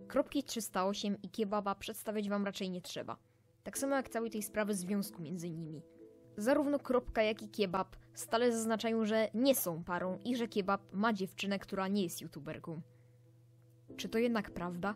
Kropki 308 i kebaba przedstawiać wam raczej nie trzeba. Tak samo jak całej tej sprawy związku między nimi. Zarówno Kropka, jak i kebab stale zaznaczają, że nie są parą i że kebab ma dziewczynę, która nie jest youtuberką. Czy to jednak prawda?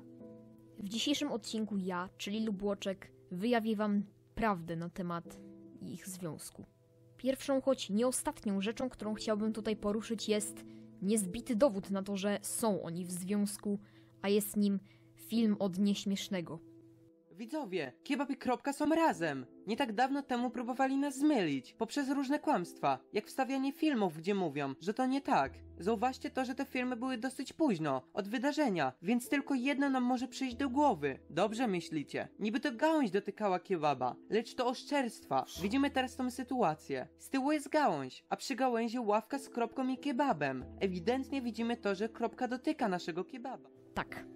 W dzisiejszym odcinku ja, czyli Lubłoczek, wyjawię wam prawdę na temat ich związku. Pierwszą, choć nie ostatnią rzeczą, którą chciałbym tutaj poruszyć, jest niezbity dowód na to, że są oni w związku, a jest nim film od nieśmiesznego. Widzowie, Kebab i Kropka są razem. Nie tak dawno temu próbowali nas zmylić, poprzez różne kłamstwa, jak wstawianie filmów, gdzie mówią, że to nie tak. Zauważcie to, że te filmy były dosyć późno, od wydarzenia, więc tylko jedno nam może przyjść do głowy. Dobrze myślicie. Niby to gałąź dotykała kebaba, lecz to oszczerstwa. Widzimy teraz tą sytuację. Z tyłu jest gałąź, a przy gałęzi ławka z Kropką i kebabem. Ewidentnie widzimy to, że Kropka dotyka naszego kebaba. Tak.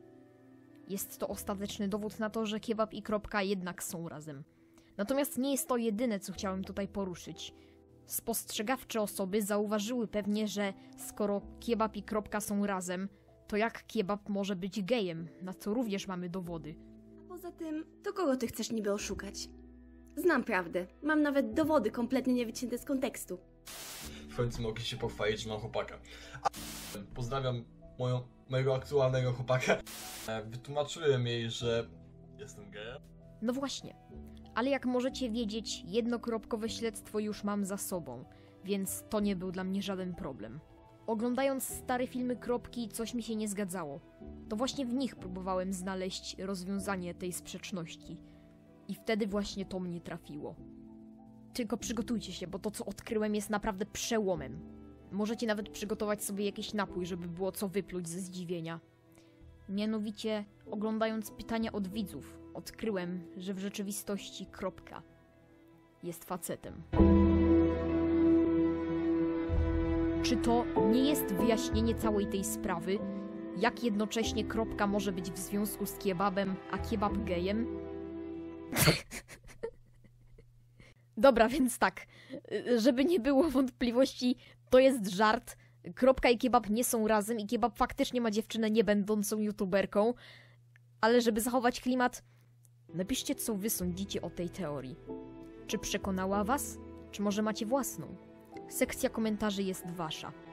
Jest to ostateczny dowód na to, że kebab i Kropka jednak są razem. Natomiast nie jest to jedyne, co chciałem tutaj poruszyć. Spostrzegawcze osoby zauważyły pewnie, że skoro kebab i Kropka są razem, to jak kebab może być gejem, na co również mamy dowody. A poza tym, to kogo ty chcesz niby oszukać? Znam prawdę. Mam nawet dowody kompletnie niewycięte z kontekstu. W końcu mogę się pochwalić, że mam chłopaka. Pozdrawiam mojego aktualnego chłopaka. Wytłumaczyłem jej, że jestem gejem. No właśnie. Ale jak możecie wiedzieć, jednokropkowe śledztwo już mam za sobą, więc to nie był dla mnie żaden problem. Oglądając stare filmy Kropki, coś mi się nie zgadzało. To właśnie w nich próbowałem znaleźć rozwiązanie tej sprzeczności. I wtedy właśnie to mnie trafiło. Tylko przygotujcie się, bo to, co odkryłem, jest naprawdę przełomem. Możecie nawet przygotować sobie jakiś napój, żeby było co wypluć ze zdziwienia. Mianowicie, oglądając pytania od widzów, odkryłem, że w rzeczywistości Kropka jest facetem. Czy to nie jest wyjaśnienie całej tej sprawy? Jak jednocześnie Kropka może być w związku z kebabem, a kebab gejem? Dobra, więc tak, żeby nie było wątpliwości, to jest żart. Kropka i kebab nie są razem i kebab faktycznie ma dziewczynę nie będącą youtuberką. Ale żeby zachować klimat, napiszcie, co wy sądzicie o tej teorii. Czy przekonała was? Czy może macie własną? Sekcja komentarzy jest wasza.